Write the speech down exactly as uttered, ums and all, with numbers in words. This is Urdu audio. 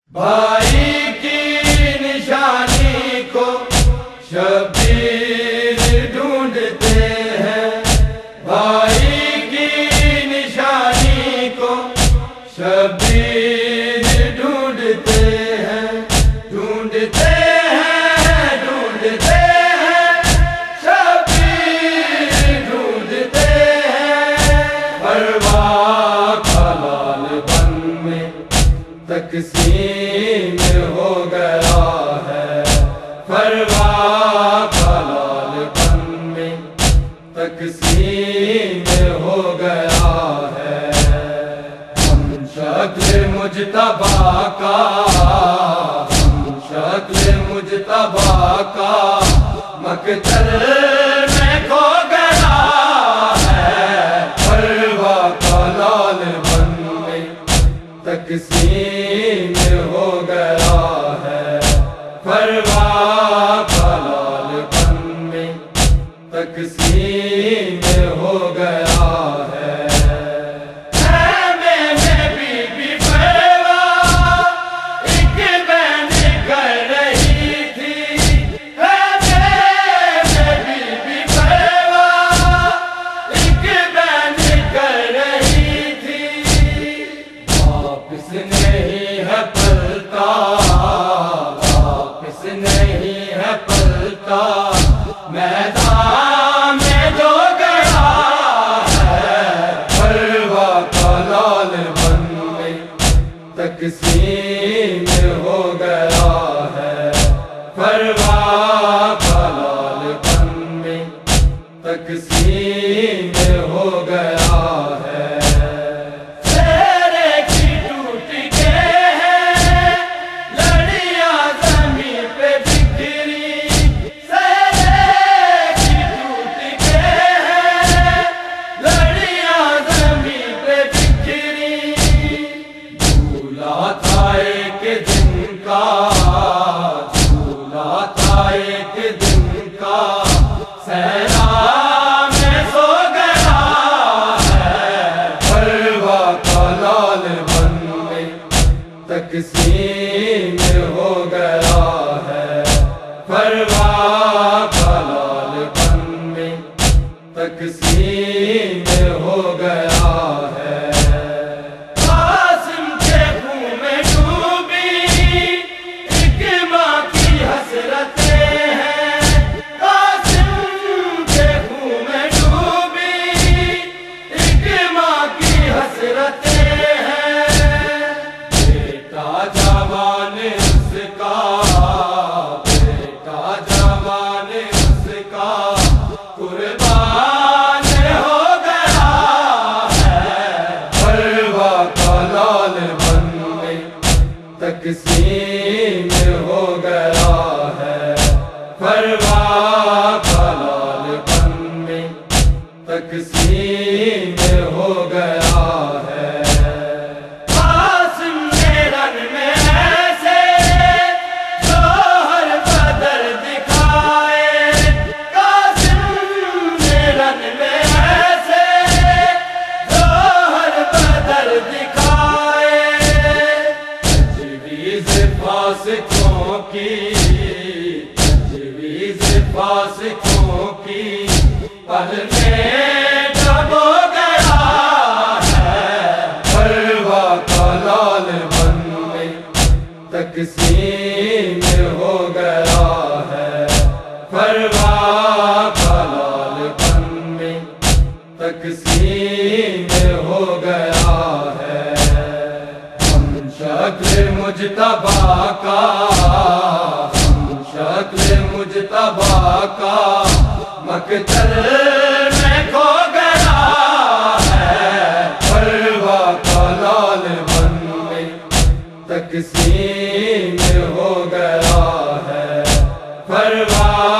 بھائی کی نشانی کو شبیر ڈھونڈتے ہیں، بھائی کی نشانی کو شبیر ڈھونڈتے ہیں، ڈھونڈتے ہیں ڈھونڈتے ہیں شبیر ڈھونڈتے ہیں، پرواہ کا لال بن میں تقسیم ہو گیا ہے، پرواہ کا لال بن میں تقسیم ہو گیا ہے، ہم شکل مجتبیٰ کا ہم شکل مجتبیٰ کا مقتل میں کھو گیا ہے، پرواہ کا لال بن میں تقسیم ہو گیا ہے، پرواہ کا لال بن میں تقسیم ہو گیا ہے۔ خیمے میں بی بی پرواہ ایک بہن کر رہی تھی، خیمے میں بی بی پرواہ ایک بہن کر رہی تھی، واپس نہیں ہے پلتا واپس نہیں ہے پلتا میدان میں جو گیا ہے، پرواہ کا لال بن میں تقسیم ہو گیا ہے، پرواہ کا لال بن میں تقسیم ہو گیا ہے۔ جھولا تھا ایک دن کا صحرا میں سو گیا ہے، پرواہ کا لال بن میں تقسیم ہو گیا ہے، پرواہ کا لال بن میں تقسیم ہو گیا ہے۔ تقسیم ہو گیا ہے، پرواہ کا لال بن میں تقسیم ہو گیا ہے۔ قاسم نے رن میں ایسے جوہر بدر دکھائے، قاسم نے رن میں ایسے جوہر بدر دکھائے، فاسقوں کی تجویز فاسقوں کی پل میں ڈب ہو گیا ہے، پرواہ کا لال بن میں تقسیم ہو گیا ہے، پرواہ کا لال بن میں تقسیم ہو گیا ہے۔ شکل مجتبیٰ کا ہم شکل مجتبیٰ کا مقتل میں کھو گیا ہے، پرواہ کا لال بن میں تقسیم ہو گیا ہے، پرواہ